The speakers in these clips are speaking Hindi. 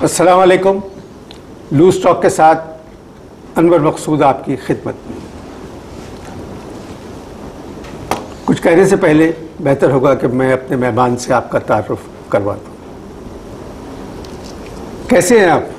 अस्सलाम वालेकुम। लूज टॉक के साथ अनवर मकसूद आपकी खिदमत में। कुछ कहने से पहले बेहतर होगा कि मैं अपने मेहमान से आपका तारुफ करवा दूँ। कैसे हैं आप?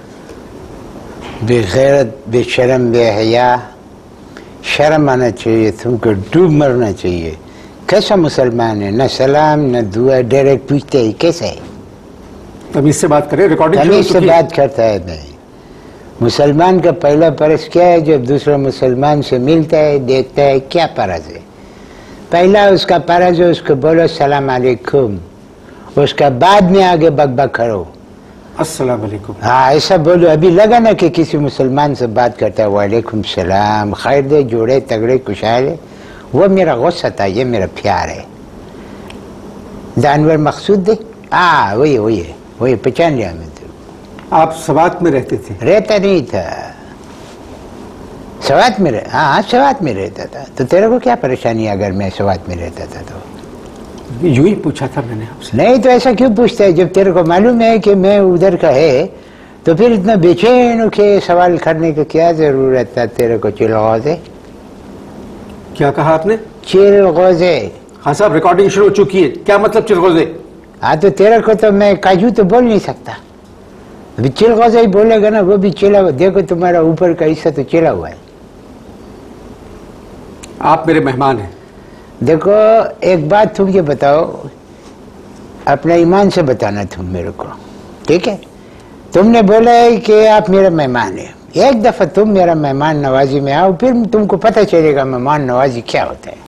बेगैरत, बेशरम, बेहया, शर्म आना चाहिए, तुमको डूब मरना चाहिए। कैसा मुसलमान है? न सलाम न दुआ, डायरेक्ट पूछते ही कैसे है? तमीज से बात करें, रिकॉर्डिंग तमीज से बात करता है। नहीं, मुसलमान का पहला फर्ज क्या है? जब दूसरा मुसलमान से मिलता है, देखता है, क्या फर्ज है? पहला उसका फर्ज है उसको बोलो सलाम अलैकुम, उसका बाद में आगे बकबक करो अस्सलाम वालेकुम। हाँ, ऐसा बोलो। अभी लगा ना कि किसी मुसलमान से बात करता है, वालेकुम सलाम, खैर दे, जोड़े तगड़े खुशहाल है, वो मेरा गुस्सा था, ये मेरा प्यार है। जानवर मकसूद दे, हाँ वही वही है, वही पहचान लिया मैं। तो आप सवात में रहते थे? रहता नहीं था, सवात में हाँ सवात में रहता था। तो तेरे को क्या परेशानी अगर मैं सवात में रहता था? तो यूं ही पूछा था मैंने आपसे। नहीं तो ऐसा क्यों पूछता है? जब तेरे को मालूम है कि मैं उधर का है तो फिर इतना बेचैन के सवाल करने की क्या जरूरत था? तेरे को चिलगौज़े। क्या कहा आपने? चिलगौज़े। हाँ साहब, रिकॉर्डिंग शुरू हो चुकी है। क्या मतलब चिलगौज़े? हाँ तो तेरे को तो मैं काजू तो बोल नहीं सकता, अभी चिलगौज़े ही बोलेगा ना, वो भी चिला हुआ। देखो तुम्हारा ऊपर का हिस्सा तो चिला हुआ है। आप मेरे मेहमान हैं। देखो एक बात तुम ये बताओ, अपना ईमान से बताना तुम मेरे को, ठीक है? तुमने बोला है कि आप मेरा मेहमान है। एक दफा तुम मेरा मेहमान नवाजी में आओ, फिर तुमको पता चलेगा मेहमान नवाजी क्या होता है।